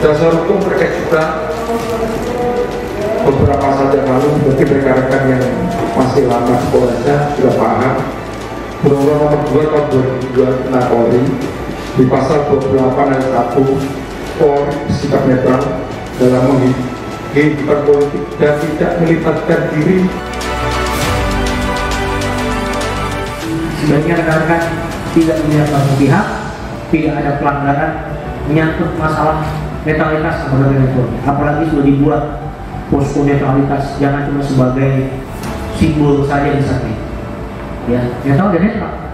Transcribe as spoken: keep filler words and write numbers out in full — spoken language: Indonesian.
Dasar hukum terkait juga beberapa saat yang lalu bagi rekan-rekan yang masih lama di Polda sudah paham Undang-Undang Nomor dua Tahun dua ribu dua tentang Polri di pasal dua puluh delapan ayat satu Polri bersikap netral dalam menghidupkan politik dan tidak melibatkan diri. Sebaiknya rekan-rekan tidak melihat satu pihak, tidak ada pelanggaran menyangkut masalah netralitas lembaga negara, apalagi sudah dibuat posko netralitas, jangan cuma sebagai simbol saja di sana. Ya, netral dan netral.